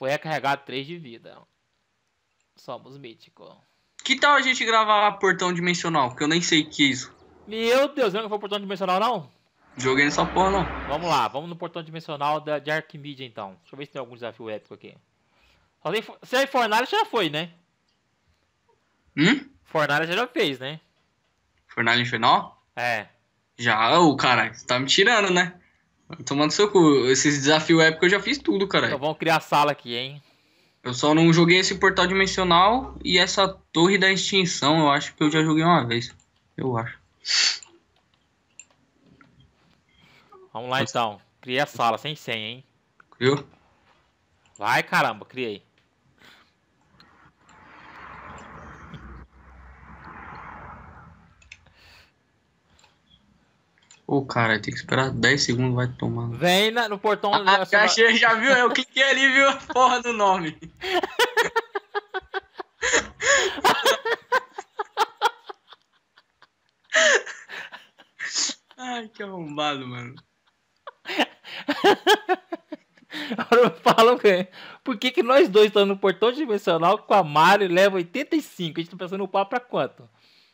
Foi recarregado 3 de vida. Somos míticos. Que tal a gente gravar portão dimensional? Porque eu nem sei o que é isso. Meu Deus, não foi o portão dimensional, não? Joguei nessa porra, não. Vamos lá, vamos no portão dimensional de Arquimedia, então. Deixa eu ver se tem algum desafio épico aqui. Se é Fornalha, já foi, né? Fornalha já fez, né? Fornalha Infernal? É. Já, cara, você tá me tirando, né? Tomando seu cu. Esses desafios épicos eu já fiz tudo, cara. Então vamos criar a sala aqui, hein? Eu só não joguei esse portal dimensional e essa torre da extinção, eu acho que eu já joguei uma vez. Eu acho. Vamos lá então. Criei a sala, sem senha, hein? Viu? Vai, caramba, criei. Ô, cara, tem que esperar 10 segundos, vai tomar. Vem no portão... Já achei, já viu? Eu cliquei ali e viu a porra do nome. Ai, que arrombado, mano. Agora falam por que nós dois estamos no portão dimensional com a Mario leva 85? A gente tá pensando no pau pra quanto?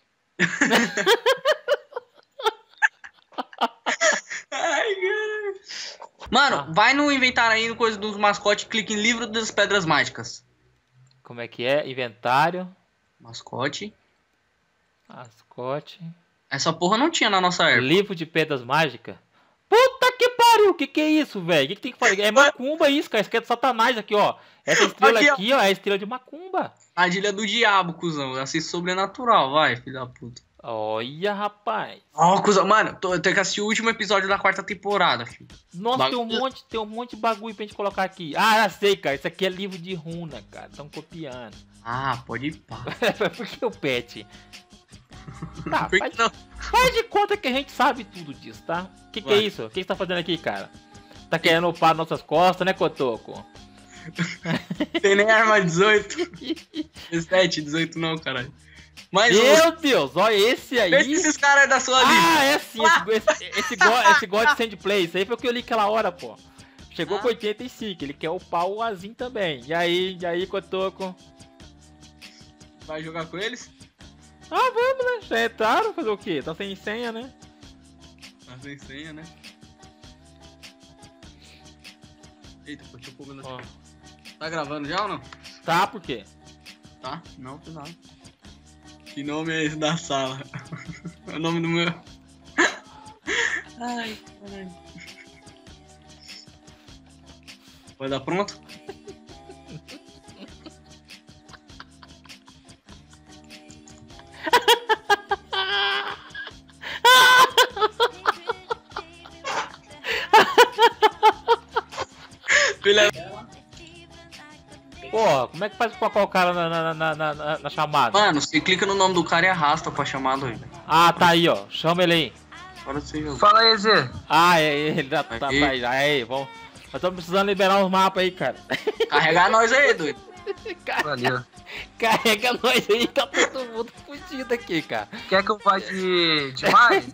Ai, cara. Mano, vai no inventário aí, no coisa dos mascotes, clica em livro das pedras mágicas. Como é que é? Inventário. Mascote. Mascote. Essa porra não tinha na nossa época. Livro de pedras mágicas. Puta que pariu, que é isso, velho? O que tem que fazer? É macumba isso, cara. Isso aqui é de Satanás aqui, ó. Essa estrela aqui, ó, é a estrela de macumba. Armadilha do diabo, cuzão. Assiste Sobrenatural, vai, filho da puta. Olha, rapaz. Ó, cuzão. Mano, eu tenho que assistir o último episódio da 4ª temporada, filho. Nossa, tem um monte de bagulho pra gente colocar aqui. Ah, já sei, cara. Isso aqui é livro de runa, cara. Estão copiando. Ah, pode ir, pá. Por que o pet? Tá, faz de conta que a gente sabe tudo disso, tá? Que é isso? O que você tá fazendo aqui, cara? Tá querendo upar nossas costas, né, Cotoco? Tem nem arma 18. 17, 18 não, caralho. Mas meu Deus, olha esse aí. Vê se esses caras é da sua lista. Ah, é sim, esse God Sand Play. Isso aí foi o que eu li aquela hora, pô. Chegou com 85, ele quer upar o Azim também. E aí, Cotoco? Vai jogar com eles? Ah, vamos, né? Já entraram, fazer o quê? Tá sem senha, né? Tá sem senha, né? Eita, pô, deixa eu pôr no... Tá gravando já ou não? Tá, por quê? Tá? Não, por nada. Que nome é esse da sala? É o nome do meu... Ai, caralho. Vai dar pronto? Pô, como é que faz pra colocar o cara na chamada? Mano, você clica no nome do cara e arrasta pra chamada aí. Ah, tá aí, ó. Chama ele aí. Agora você joga. Fala aí, Zé. Ah, ele já tá aí. Aí, vamos. Nós estamos precisando liberar os mapas aí, cara. Carregar nós aí, doido. Valeu. Carrega nós aí, tá todo mundo fudido aqui, cara. Quer que eu vá de Mari?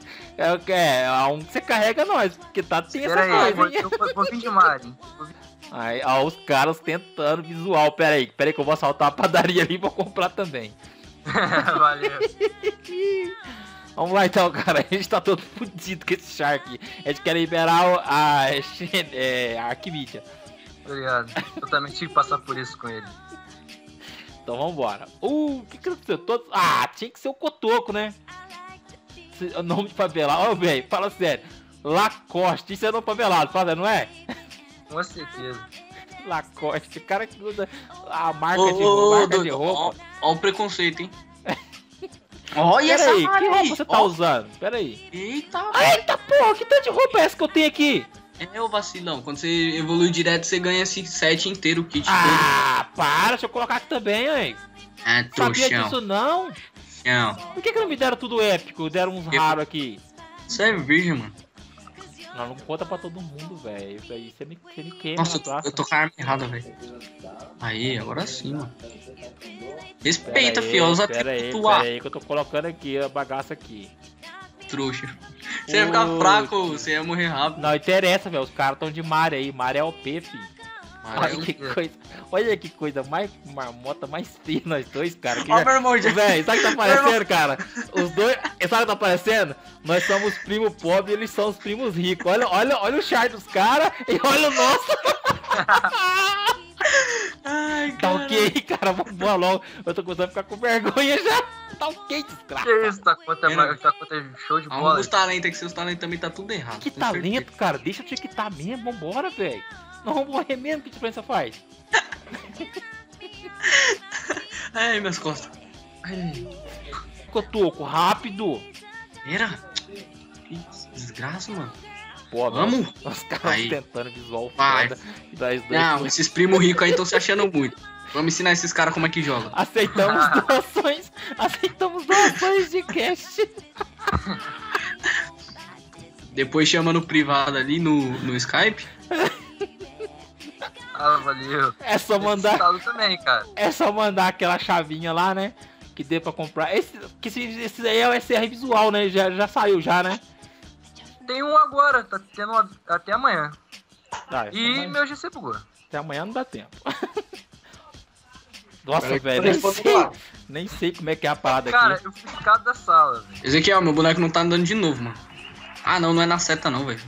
Você carrega nós, porque tá tensa essa coisa, hein? Eu vou vir de Mari. Aí, ó, os caras tentando visual. Pera aí que eu vou assaltar a padaria ali e vou comprar também. Valeu. Vamos lá então, cara. A gente tá todo fudido com esse Shark. A gente quer liberar a Arquimedia. Obrigado. Eu também tive que passar por isso com ele. Então vambora. O que aconteceu? Tinha que ser o Cotoco, né? O nome de favelado. Ó, velho, fala sério. Lacoste, isso é nome favelado, fala, não é? Com certeza. Lacoste, o cara que usa a marca de roupa. Ó o preconceito, hein? Olha essa aí, que roupa aí. você tá usando? Pera aí. Eita, eita porra, que tanto de roupa é essa que eu tenho aqui? É o vacilão, quando você evolui direto, você ganha esse set inteiro, o kit todo. Para, deixa eu colocar aqui também, hein? Trouxão. Sabia disso não? Não. Por que não me deram tudo épico, deram uns raros aqui? Você é virgem, mano. Não conta pra todo mundo, velho. Isso aí você me queima. Nossa, eu tô com a arma errada, velho. Aí, agora sim, mano. Respeita, fio. Usa pera aí que eu tô colocando aqui a bagaça aqui. Trouxa. Você ia ficar fraco, você ia morrer rápido. Não interessa, velho. Os caras tão de Mario aí. Mario é OP, filho. Olha que coisa. Olha que coisa mais marmota, mais feia nós dois, cara. Ó, meu irmão, já... Véi, sabe o que tá aparecendo, cara? Os dois. Sabe o que tá aparecendo? Nós somos primos pobres e eles são os primos ricos. Olha o char dos caras e olha o nosso. Ai, Tá ok, cara, vamos embora logo. Eu tô começando a ficar com vergonha já. Tá ok, desgraça. Que isso, tá conta show de bola. Alguns talentos que seus talentos também tá tudo errado. Que tenho certeza. talento, cara. Deixa eu te quitar mesmo, vambora, velho. Nós vamos morrer mesmo, que diferença faz? Ai, minhas costas. Ai. Cotoco, rápido. Pera. Que desgraça, mano. Pô, Vamos? Os caras Aí. tentando visual Vai. foda. E nós dois Não, esses primos ricos aí estão se achando muito. Vamos ensinar esses caras como é que joga. Aceitamos doações de cash. Depois chama no privado ali no Skype. Ah, valeu. É só Esse mandar, estado também, cara. é só mandar aquela chavinha lá, né? Que dê pra comprar. Esse aí é o SR visual, né? Já saiu já, né? Tem um agora, tá tendo até amanhã. Tá, E meu GC bugou. até amanhã não dá tempo. Nossa, Peraí, velho, nem sei como é que é a parada Cara, aqui. eu fui ficado da sala, velho. Ezequiel, meu boneco não tá andando de novo, mano. Ah, não é na seta não, velho.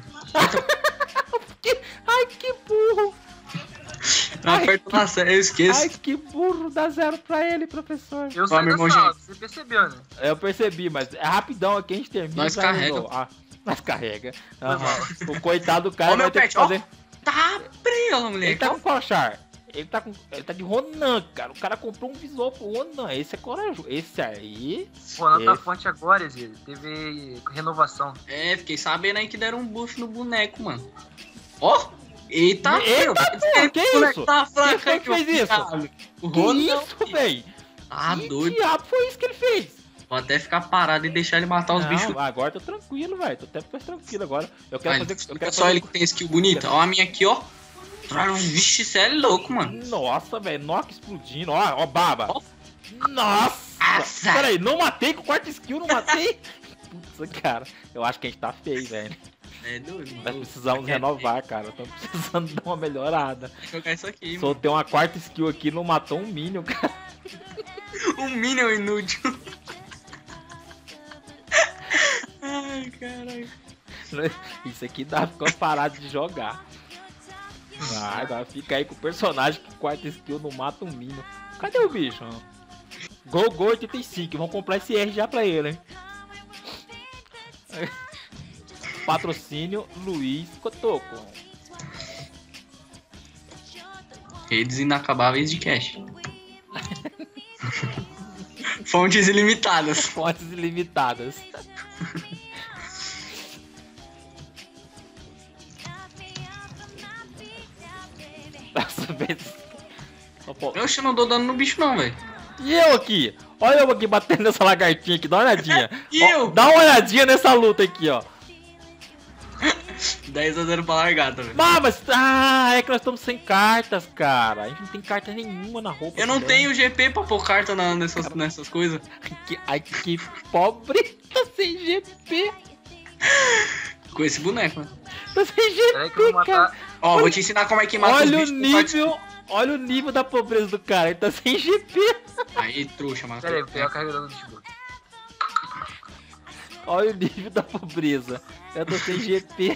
Ai, que burro! Não Ai, aperta na seta, eu esqueço. Ai, que burro! Dá 0 pra ele, professor. Eu saí meu da irmão, sala, gente. você percebeu, né? Eu percebi, mas é rapidão aqui, a gente termina. Nós já carrega. resolve. Ah, nós carrega. Foi Aham. mal. O coitado do cara Ó, meu vai ter que pet, ó. fazer. Tá preso, Ele moleque. tá com qual char? Ele tá de Ronan, cara. O cara comprou um visual pro Ronan. Esse é corajoso. Esse aí. O Ronan tá Esse. forte agora, Zé. Teve renovação. É, fiquei sabendo aí que deram um buff no boneco, mano. Ó! Eita, Eita, meu, que o boneco isso? tá fraco Quem foi aí, que fez meu isso? diabo. O Que Ronan. isso, véi? Ah, Que doido. diabo foi isso que ele fez? Vou até ficar parado e deixar ele matar os Não, bichos. agora tô tranquilo, velho. Tô até mais tranquilo agora. Eu quero Olha, fazer. Eu fica quero só fazer... ele que tem skill bonita. Ó a minha aqui, ó. Vixe, cê é louco, mano. Nossa, velho. Nossa, explodindo. Ó, baba. Ó. Nossa. Nossa. Peraí, não matei com o quarto skill, não matei? Putz, cara. Eu acho que a gente tá feio, velho. É doido, Nós mano. precisamos renovar, cara. Estamos precisando dar uma melhorada. Vou jogar isso aqui, mano. Soltei uma quarta skill aqui, não matou um Minion, cara. Um Minion inútil. Ai, caralho. Isso aqui dá pra ficar parado de jogar. Agora fica aí com o personagem que quarta skill não mata um Minion. Cadê o bicho? Gol 85. Vamos comprar esse R já pra ele, hein? Patrocínio Luiz Cotoco. Redes inacabáveis de cash. Fontes ilimitadas. Fontes ilimitadas. Nossa, velho. Eu não dou dano no bicho não, velho. E eu aqui? Olha eu aqui batendo nessa lagartinha aqui, dá uma olhadinha. E Ó, eu? dá uma olhadinha nessa luta aqui, ó. 10-0 pra largada, velho. Mas é que nós estamos sem cartas, cara. A gente não tem carta nenhuma na roupa. Eu não também. tenho GP pra pôr carta nessas coisas. Ai, que pobre. Tá sem GP. Com esse boneco, né? Tá sem Peraí que eu GP, vou cara. matar. Ó, vou te ensinar como é que mata os Olha o bichos com parte- nível. Olha o nível da pobreza do cara. Ele tá sem GP. Aí, trouxa, mano. Pera aí, vou pegar o carregador do Chico. Olha o nível da pobreza. Eu tô sem GP.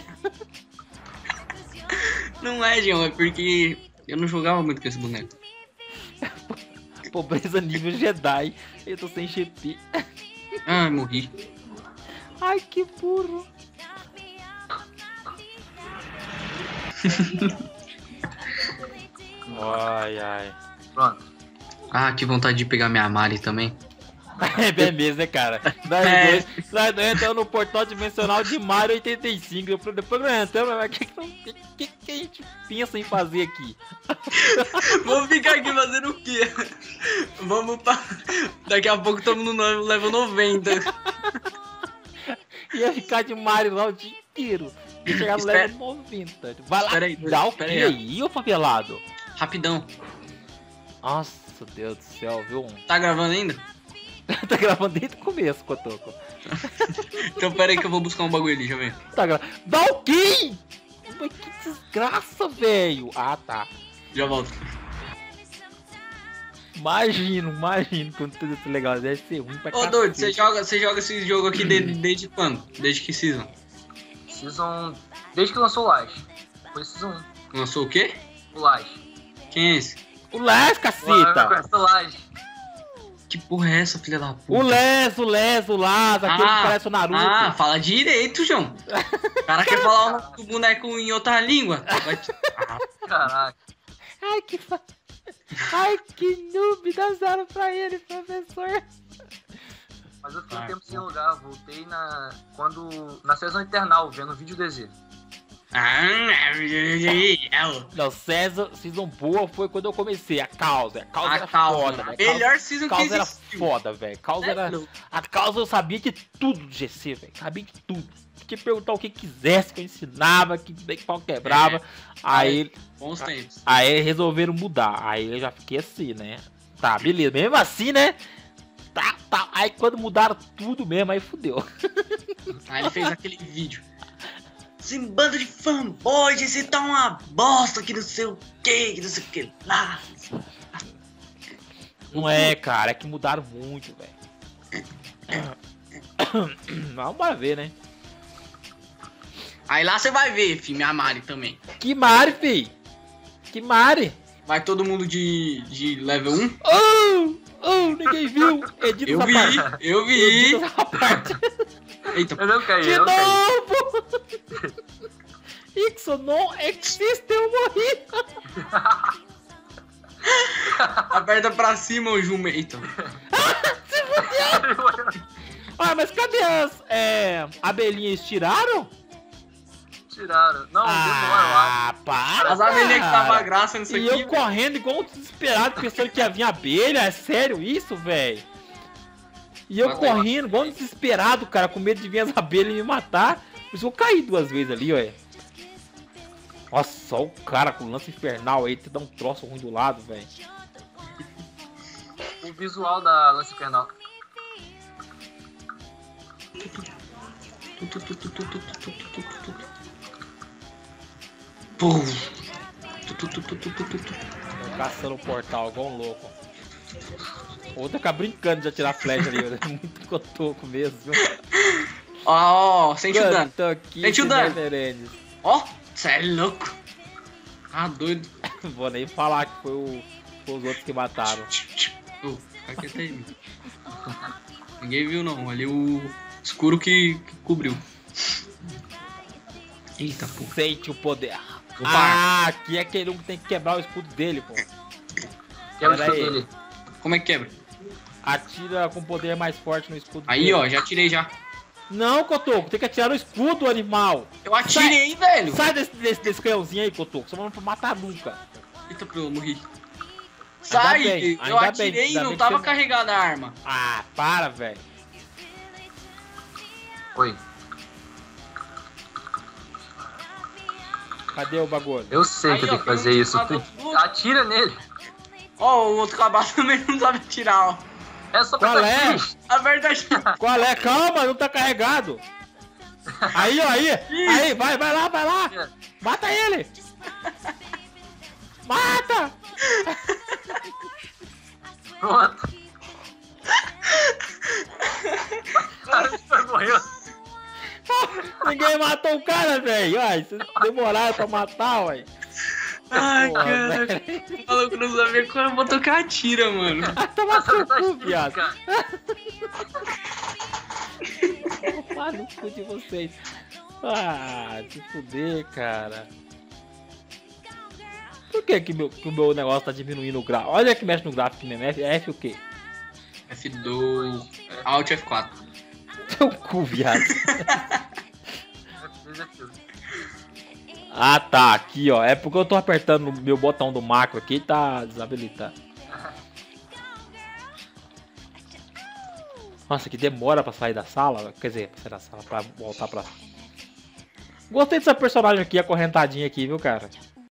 Não é, João, é porque eu não jogava muito com esse boneco. Pobreza nível Jedi. Eu tô sem GP. Ah, morri. Ai, que burro. Ai. Pronto. Ah, que vontade de pegar minha Mari também. É bem mesmo, né, cara? Nós dois entramos no portal dimensional de Mario 85. Depois nós entramos, mas o que a gente pensa em fazer aqui? Vamos ficar aqui fazendo o quê? Vamos pra... Daqui a pouco estamos no level 90. Ia ficar de Mario lá o dia inteiro. Ia chegar no Espera- level 90. Vai lá, Espera aí, dá o que espera aí. aí, ô favelado? Rapidão. Nossa, Deus do céu, viu? Tá gravando ainda? Tá gravando desde o começo, Cotoco. Então pera aí que eu vou buscar um bagulho ali, já vem. Tá gravando. Dá o quê? Mas que desgraça, velho. Ah, tá. Já volto. Imagino quando tudo isso legal. Deve ser ruim pra Ô, doido, você joga esse jogo aqui desde quando? Desde que season? Season... Desde que lançou o Laje. Foi Season 1. Lançou o quê? O Laje. Quem é esse? O Les, caceta! O Laje. Que porra é essa, filha da puta? O Les, aquele que parece o Naruto. Ah, fala direito, João. O cara quer falar o nome do boneco em outra língua. Caraca. Ai, que noob, dá zero pra ele, professor. Mas eu fiquei um tempo sem jogar, voltei na Season Eternal, vendo vídeo DZ. Não, Season boa foi quando eu comecei, a causa. A causa era causa, foda, velho. Melhor season que causa era existiu. foda, velho. A causa eu sabia de tudo do GC, velho. Sabia de tudo. Podia perguntar o que quisesse, que eu ensinava, que pau quebrava. Aí bons tempos. Aí resolveram mudar. Aí eu já fiquei assim, né? Tá, beleza. Mesmo assim, né? Tá. Aí quando mudaram tudo mesmo, aí fudeu. Aí ele fez aquele vídeo. Esse bando de fanboy, esse tá uma bosta que não sei o que não sei o que lá. Não é, cara, é que mudaram muito, velho. Vamos bora ver, né? Aí lá você vai ver, filho, minha Mari também. Que Mari, fi? Que Mari? Vai todo mundo de level 1? Ninguém viu. Edita essa parte. Eu vi. Edita essa parte. Eita, Eu não caí, De eu não caí. novo! Isso não existe, eu morri! aperta pra cima o jumento. Ah, mas cadê as abelhinhas? Tiraram? Tiraram. Não, demora lá. Para! As abelhinhas que cara. tava graça nisso E aqui. eu correndo igual um desesperado, pensando que ia vir abelha. É sério isso, velho? E eu correndo igual um desesperado, cara, com medo de vir as abelhas e me matar. Por isso eu caí 2 vezes ali, ué. Nossa, só o cara com lança infernal aí, te dá um troço ruim do lado, velho. O visual da Lance Infernal. Pum. Tô caçando o portal igual um louco. Outra ficar brincando de atirar flecha ali, é muito cotoco mesmo. Ó, sente o dano. Sente o dano. Ó, cê é louco. Ah, doido. Não vou nem falar que foi os outros que mataram. Aqui tá aí. Ninguém viu não, ali o escuro que cobriu. Eita, pô. Sente o poder. Opa. Aqui é aquele um que tem que quebrar o escudo dele, pô. Que é o Pera escudo aí. dele. Como é que quebra? Atira com poder mais forte no escudo Aí, dele. ó, já tirei já. Não, Cotoco, tem que atirar no escudo, animal. Eu atirei, velho. Sai desse canhãozinho aí, Cotoco, você não vai matar nunca. Eita, eu morri. Sai, bem, eu ainda atirei bem, e ainda não bem tava que você- carregada a arma. Ah, para, velho. Oi. Cadê o bagulho? Eu sei Aí, que eu tenho que ó, fazer tem um isso. escapado. Atira nele. Ó, o outro cabaço também não sabe atirar, ó. É só Qual pra é? Aperta aqui. Qual é? Calma, não tá carregado. Aí, ó, aí, vai lá. Mata ele. Mata. Pronto. O cara morreu. Ninguém matou o cara, velho. Ai, vocês demoraram pra matar, ué. Ai, Porra, cara. velho. O maluco não sabia qual eu vou tocar a tira, mano. Toma seu Tá cu, escrito, viado. cara. Tomar no cu de vocês. Ah, se fuder, cara. Por que o meu negócio tá diminuindo o gráfico? Olha que mexe no gráfico mesmo. F o quê? F2. Alt F4. Seu cu, viado. Desafio. Ah, tá. Aqui, ó. É porque eu tô apertando o meu botão do macro aqui e tá desabilitado. Nossa, que demora pra sair da sala. Quer dizer, pra sair da sala, pra voltar pra... Gostei dessa personagem aqui, acorrentadinha aqui, viu, cara?